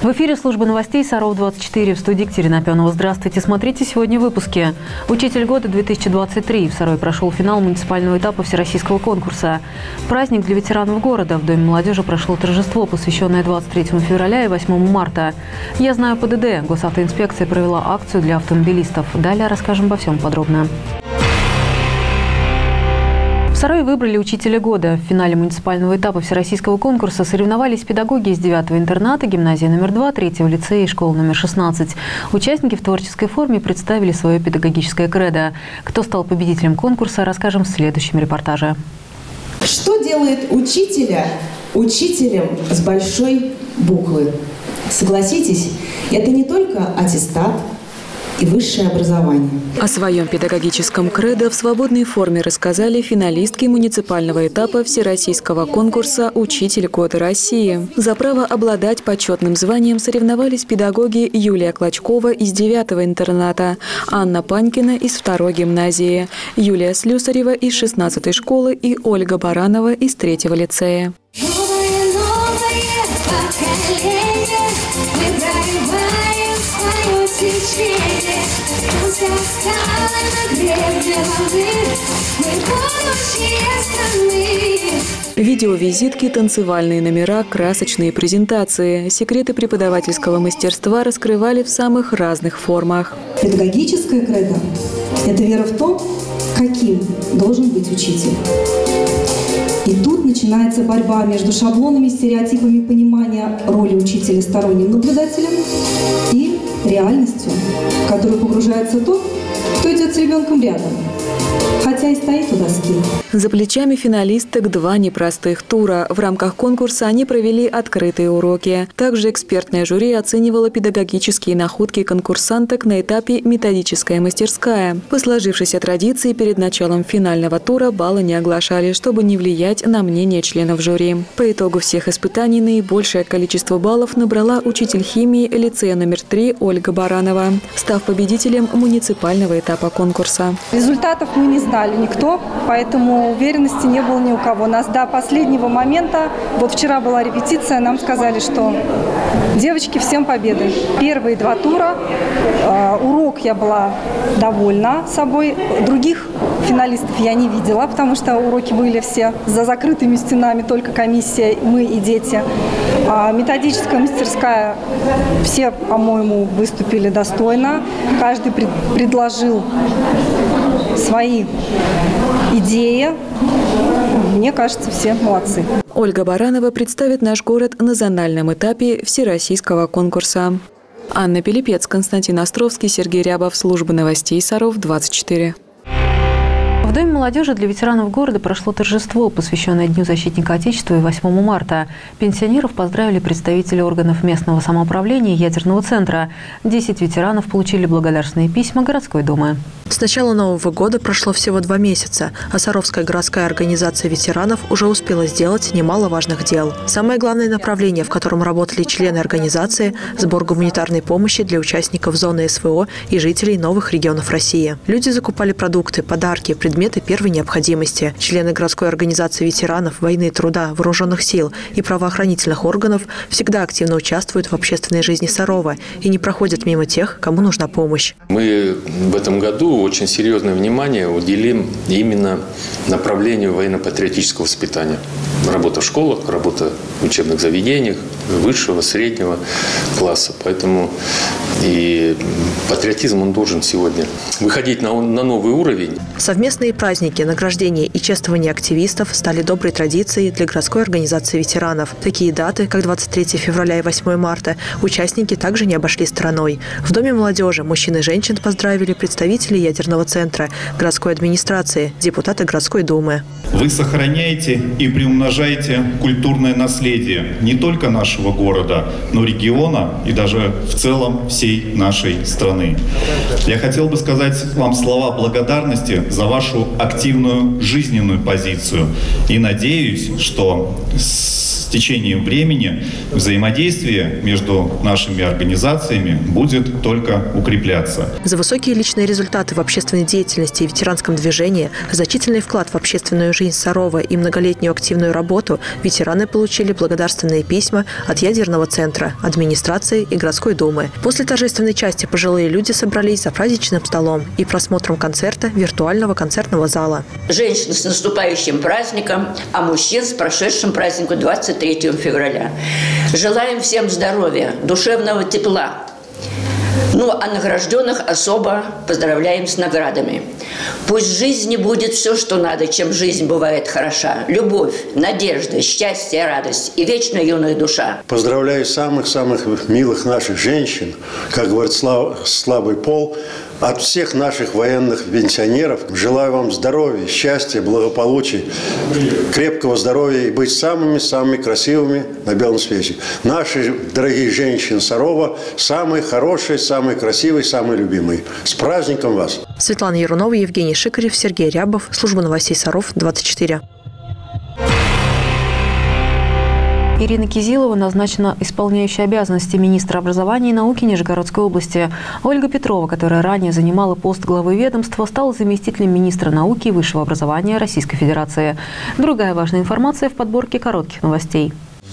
В эфире служба новостей Саров-24. В студии Екатерина Апионова. Здравствуйте. Смотрите сегодня в выпуске. Учитель года 2023. В Сарове прошел финал муниципального этапа всероссийского конкурса. Праздник для ветеранов города. В Доме молодежи прошло торжество, посвященное 23 февраля и 8 марта. «Я знаю ПДД». Госавтоинспекция провела акцию для автомобилистов. Далее расскажем обо всем подробно. В Сарове выбрали учителя года. В финале муниципального этапа всероссийского конкурса соревновались педагоги из 9-го интерната, гимназии номер 2, 3-го лицея и школы номер 16. Участники в творческой форме представили свое педагогическое кредо. Кто стал победителем конкурса, расскажем в следующем репортаже. Что делает учителя учителем с большой буквы? Согласитесь, это не только аттестат и высшее образование. О своем педагогическом кредо в свободной форме рассказали финалистки муниципального этапа всероссийского конкурса «Учитель года России». За право обладать почетным званием соревновались педагоги Юлия Клочкова из 9-го интерната, Анна Панькина из 2-й гимназии, Юлия Слюсарева из 16-й школы и Ольга Баранова из 3-го лицея. Видеовизитки, танцевальные номера, красочные презентации. Секреты преподавательского мастерства раскрывали в самых разных формах. Педагогическое кредо – это вера в то, каким должен быть учитель. И тут начинается борьба между шаблонами, стереотипами понимания роли учителя сторонним наблюдателем и реальностью, в которую погружается тот, кто идет с ребенком рядом, хотя и стоит у доски. За плечами финалисток 2 непростых тура. В рамках конкурса они провели открытые уроки. Также экспертное жюри оценивало педагогические находки конкурсанток на этапе «Методическая мастерская». По сложившейся традиции перед началом финального тура баллы не оглашали, чтобы не влиять на мнение членов жюри. По итогу всех испытаний наибольшее количество баллов набрала учитель химии лицея номер 3 Ольга Баранова, став победителем муниципального этапа конкурса. Результатов мы не знали никто, поэтому уверенности не было ни у кого. Нас до последнего момента, вот вчера была репетиция, нам сказали, что девочки, всем победы. Первые 2 тура, урок я была довольна собой, других финалистов я не видела, потому что уроки были все за закрытыми стенами, только комиссия, мы и дети. Методическая мастерская, все, по-моему, выступили достойно, каждый предложил свои идеи. Мне кажется, все молодцы. Ольга Баранова представит наш город на зональном этапе всероссийского конкурса. Анна Пилипец, Константин Островский, Сергей Рябов. Служба новостей Саров-24. В Доме молодежи для ветеранов города прошло торжество, посвященное Дню защитника Отечества и 8 марта. Пенсионеров поздравили представители органов местного самоуправления и ядерного центра. 10 ветеранов получили благодарственные письма городской думы. С начала Нового года прошло всего 2 месяца, а Саровская городская организация ветеранов уже успела сделать немало важных дел. Самое главное направление, в котором работали члены организации – сбор гуманитарной помощи для участников зоны СВО и жителей новых регионов России. Люди закупали продукты, подарки, предметы первой необходимости. Члены городской организации ветеранов, войны, труда, вооруженных сил и правоохранительных органов всегда активно участвуют в общественной жизни Сарова и не проходят мимо тех, кому нужна помощь. Мы в этом году очень серьезное внимание уделим именно направлению военно-патриотического воспитания. Работа в школах, работа в учебных заведениях высшего, среднего класса. Поэтому и патриотизм он должен сегодня выходить на новый уровень. Совместные праздники, награждения и чествования активистов стали доброй традицией для городской организации ветеранов. Такие даты, как 23 февраля и 8 марта, участники также не обошли стороной. В Доме молодежи мужчин и женщин поздравили представители ядерного центра, городской администрации, депутаты городской думы. Вы сохраняете и приумножаете культурное наследие не только нашего города, но региона и даже в целом всей всей нашей страны. Я хотел бы сказать вам слова благодарности за вашу активную жизненную позицию и надеюсь, что с течением времени взаимодействие между нашими организациями будет только укрепляться. За высокие личные результаты в общественной деятельности и ветеранском движении, значительный вклад в общественную жизнь Сарова и многолетнюю активную работу ветераны получили благодарственные письма от Ядерного центра, администрации и городской думы. После торжественной части пожилые люди собрались за праздничным столом и просмотром концерта виртуального концертного зала. Женщин с наступающим праздником, а мужчин с прошедшим праздником 23 февраля. Желаем всем здоровья, душевного тепла. Ну, а награжденных особо поздравляем с наградами. Пусть в жизни будет все, что надо, чем жизнь бывает хороша. Любовь, надежда, счастье, радость и вечно юная душа. Поздравляю самых-самых милых наших женщин, как говорит слабый пол, от всех наших военных пенсионеров. Желаю вам здоровья, счастья, благополучия, крепкого здоровья и быть самыми-самыми красивыми на белом свете. Наши дорогие женщины Сарова самые хорошие, самые красивые, самые любимые. С праздником вас! Светлана Ярунова, Евгений Шикарев, Сергей Рябов. Служба новостей Саров, 24. Ирина Кизилова назначена исполняющей обязанности министра образования и науки Нижегородской области. Ольга Петрова, которая ранее занимала пост главы ведомства, стала заместителем министра науки и высшего образования Российской Федерации. Другая важная информация в подборке коротких новостей.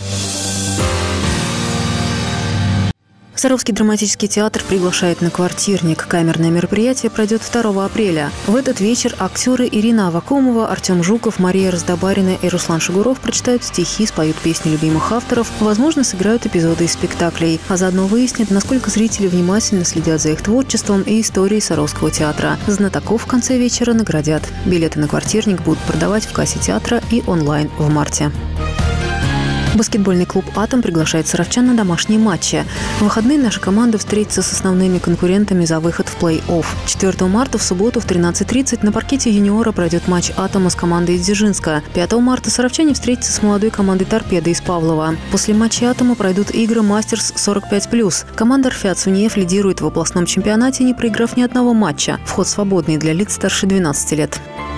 Саровский драматический театр приглашает на «Квартирник». Камерное мероприятие пройдет 2 апреля. В этот вечер актеры Ирина Авакумова, Артем Жуков, Мария Раздобарина и Руслан Шигуров прочитают стихи, споют песни любимых авторов, возможно, сыграют эпизоды из спектаклей, а заодно выяснят, насколько зрители внимательно следят за их творчеством и историей Саровского театра. Знатоков в конце вечера наградят. Билеты на «Квартирник» будут продавать в кассе театра и онлайн в марте. Баскетбольный клуб «Атом» приглашает саровчан на домашние матчи. В выходные наша команда встретится с основными конкурентами за выход в плей-офф. 4 марта в субботу в 13:30 на паркете юниора пройдет матч «Атома» с командой из Дзержинска. 5 марта саровчане встретятся с молодой командой «Торпеда» из Павлова. После матча «Атома» пройдут игры «Мастерс 45+». Команда «Рфят Суниев» лидирует в областном чемпионате, не проиграв ни одного матча. Вход свободный для лиц старше 12 лет.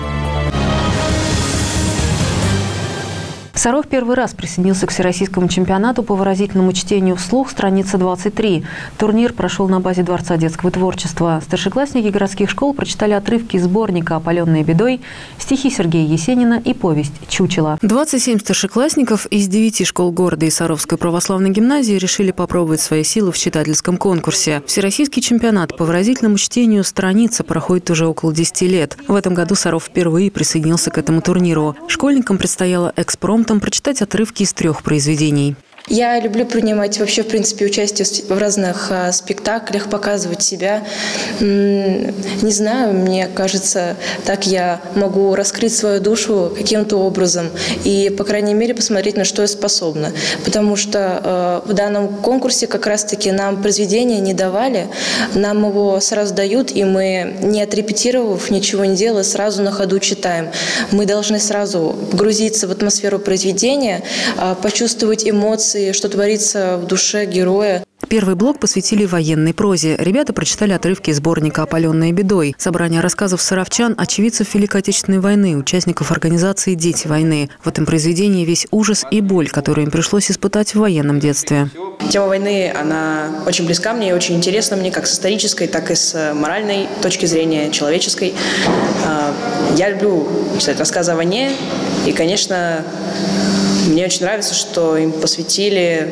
Саров первый раз присоединился к всероссийскому чемпионату по выразительному чтению вслух, страница 23. Турнир прошел на базе Дворца детского творчества. Старшеклассники городских школ прочитали отрывки из сборника «Опаленные бедой», стихи Сергея Есенина и повесть «Чучело». 27 старшеклассников из 9 школ города и Саровской православной гимназии решили попробовать свои силы в читательском конкурсе. Всероссийский чемпионат по выразительному чтению страница проходит уже около 10 лет. В этом году Саров впервые присоединился к этому турниру. Школьникам предстояло экспромтом прочитать отрывки из 3 произведений. Я люблю принимать вообще, в принципе, участие в разных спектаклях, показывать себя. Не знаю, мне кажется, так я могу раскрыть свою душу каким-то образом и, по крайней мере, посмотреть, на что я способна. Потому что в данном конкурсе как раз-таки нам произведение не давали, нам его сразу дают, и мы, не отрепетировав, ничего не делая, сразу на ходу читаем. Мы должны сразу погрузиться в атмосферу произведения, почувствовать эмоции, что творится в душе героя. Первый блок посвятили военной прозе. Ребята прочитали отрывки из сборника «Опаленные бедой». Собрание рассказов саровчан, очевидцев Великой Отечественной войны, участников организации «Дети войны». В этом произведении весь ужас и боль, которую им пришлось испытать в военном детстве. Тема войны, она очень близка мне и очень интересна мне, как с исторической, так и с моральной точки зрения, человеческой. Я люблю читать рассказы о войне, и, конечно, мне очень нравится, что им посвятили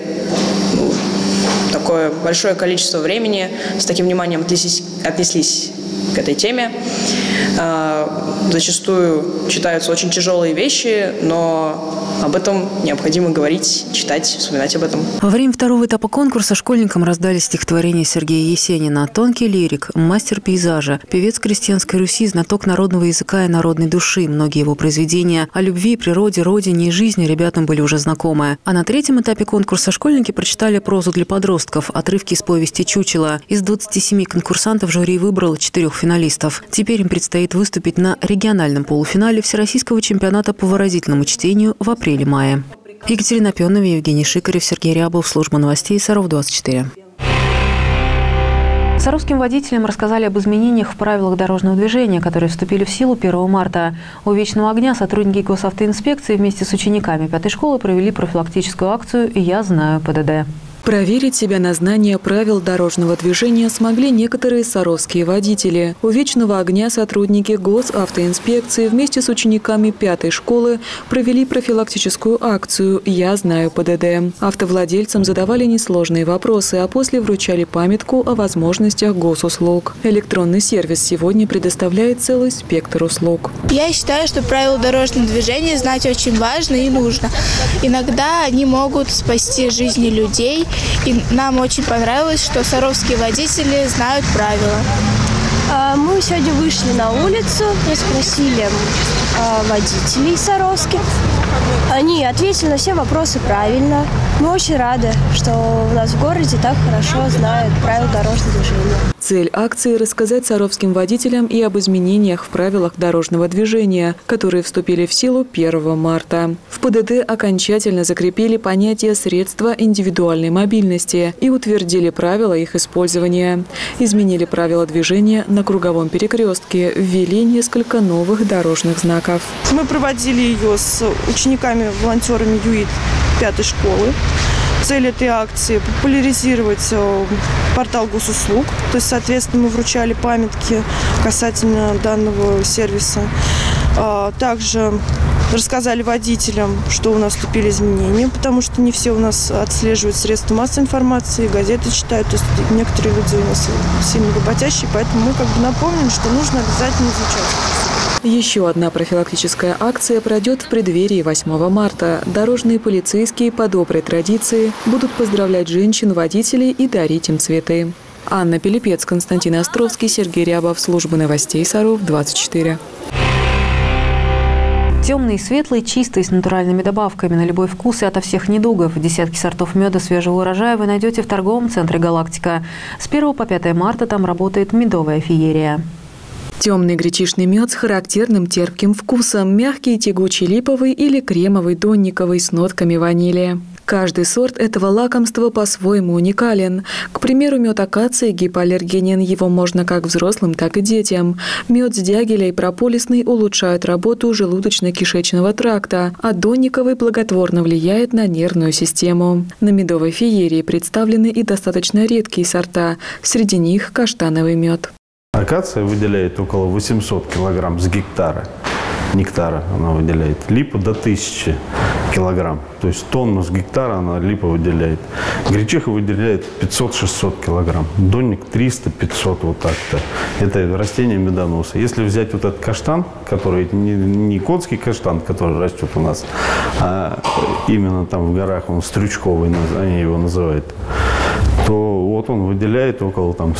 такое большое количество времени, с таким вниманием отнеслись к этой теме. Зачастую читаются очень тяжелые вещи, но об этом необходимо говорить, читать, вспоминать об этом. Во время второго этапа конкурса школьникам раздали стихотворение Сергея Есенина. Тонкий лирик, мастер пейзажа, певец крестьянской Руси, знаток народного языка и народной души. Многие его произведения о любви, природе, родине и жизни ребятам были уже знакомы. А на третьем этапе конкурса школьники прочитали прозу для подростков, отрывки из повести «Чучело». Из 27 конкурсантов жюри выбрало 4 финалистов. Теперь им предстоит выступить на региональном полуфинале Всероссийского чемпионата по выразительному чтению в апреле-мае. Екатерина Пионова, Евгений Шикарев, Сергей Рябов, служба новостей Саров 24. Саровским водителям рассказали об изменениях в правилах дорожного движения, которые вступили в силу 1 марта. У Вечного огня сотрудники госавтоинспекции вместе с учениками 5-й школы провели профилактическую акцию «Я знаю ПДД». Проверить себя на знание правил дорожного движения смогли некоторые саровские водители. У Вечного огня сотрудники госавтоинспекции вместе с учениками 5-й школы провели профилактическую акцию «Я знаю ПДД». Автовладельцам задавали несложные вопросы, а после вручали памятку о возможностях госуслуг. Электронный сервис сегодня предоставляет целый спектр услуг. Я считаю, что правила дорожного движения знать очень важно и нужно. Иногда они могут спасти жизни людей. И нам очень понравилось, что саровские водители знают правила. Мы сегодня вышли на улицу и спросили водителей саровских. Они ответили на все вопросы правильно. Мы очень рады, что у нас в городе так хорошо знают правила дорожного движения. Цель акции – рассказать саровским водителям и об изменениях в правилах дорожного движения, которые вступили в силу 1 марта. В ПДД окончательно закрепили понятие «средства индивидуальной мобильности» и утвердили правила их использования. Изменили правила движения на круговом перекрестке, ввели несколько новых дорожных знаков. Мы проводили ее с учениками-волонтерами ЮИТ 5-й школы. Цель этой акции – популяризировать портал госуслуг. То есть, соответственно, мы вручали памятки касательно данного сервиса. Также рассказали водителям, что у нас вступили изменения, потому что не все у нас отслеживают средства массовой информации, газеты читают. То есть некоторые люди у нас сильно работящие, поэтому мы напомним, что нужно обязательно изучать. Еще одна профилактическая акция пройдет в преддверии 8 марта. Дорожные полицейские по доброй традиции будут поздравлять женщин-водителей и дарить им цветы. Анна Пилипец, Константин Островский, Сергей Рябов. Служба новостей Саров, 24. Темный, светлый, чистый, с натуральными добавками на любой вкус и ото всех недугов. Десятки сортов меда свежего урожая вы найдете в торговом центре «Галактика». С 1 по 5 марта там работает медовая феерия. Темный гречишный мед с характерным терпким вкусом, мягкий тягучий липовый или кремовый донниковый с нотками ванили. Каждый сорт этого лакомства по-своему уникален. К примеру, мед акации гипоаллергенен, его можно как взрослым, так и детям. Мед с дягеля и прополисный улучшают работу желудочно-кишечного тракта, а донниковый благотворно влияет на нервную систему. На медовой феерии представлены и достаточно редкие сорта, среди них каштановый мед. Акация выделяет около 800 килограмм с гектара. Нектара она выделяет. Липа до 1000 килограмм. То есть тонну с гектара она липа выделяет. Гречиха выделяет 500-600 килограмм. Донник 300-500 вот так-то. Это растение медоноса. Если взять вот этот каштан, который не котский каштан, который растет у нас, а именно там в горах, он стрючковый, они его называют, то вот он выделяет около там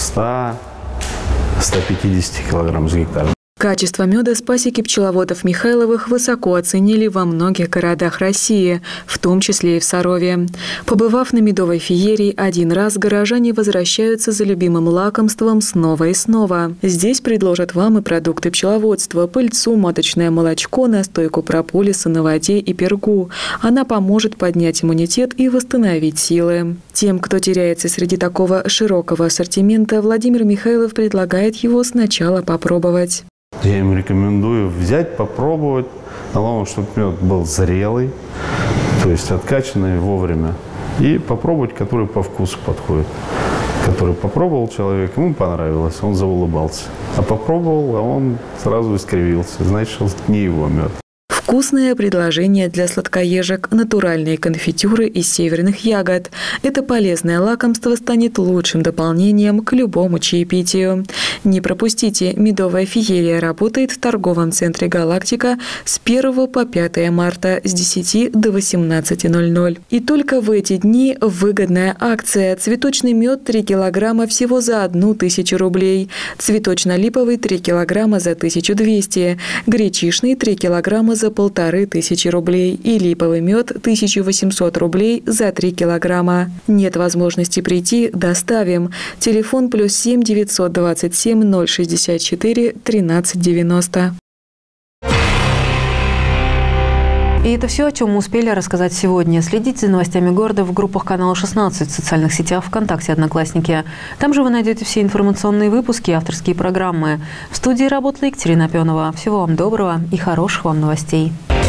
100-150 килограмм с гектара. Качество меда с пасеки пчеловодов Михайловых высоко оценили во многих городах России, в том числе и в Сарове. Побывав на медовой феерии один раз, горожане возвращаются за любимым лакомством снова и снова. Здесь предложат вам и продукты пчеловодства, пыльцу, маточное молочко, настойку прополиса на воде и пергу. Она поможет поднять иммунитет и восстановить силы. Тем, кто теряется среди такого широкого ассортимента, Владимир Михайлов предлагает его сначала попробовать. Я им рекомендую взять, попробовать. Главное, чтобы мед был зрелый, то есть откачанный вовремя. И попробовать, который по вкусу подходит. Который попробовал человек, ему понравилось, он заулыбался. А попробовал, а он сразу искривился. Значит, не его мед. Вкусное предложение для сладкоежек – натуральные конфитюры из северных ягод. Это полезное лакомство станет лучшим дополнением к любому чаепитию. Не пропустите, медовая феерия работает в торговом центре «Галактика» с 1 по 5 марта с 10 до 18:00. И только в эти дни выгодная акция. Цветочный мед 3 килограмма всего за 1000 рублей. Цветочно-липовый 3 килограмма за 1200. Гречишный 3 килограмма за 1500 рублей и липовый мед 1800 рублей за 3 килограмма. Нет возможности прийти – доставим. Телефон +7 927 064 1390. И это все, о чем мы успели рассказать сегодня. Следите за новостями города в группах канала 16, в социальных сетях ВКонтакте, Одноклассники. Там же вы найдете все информационные выпуски и авторские программы. В студии работала Екатерина Пенова. Всего вам доброго и хороших вам новостей.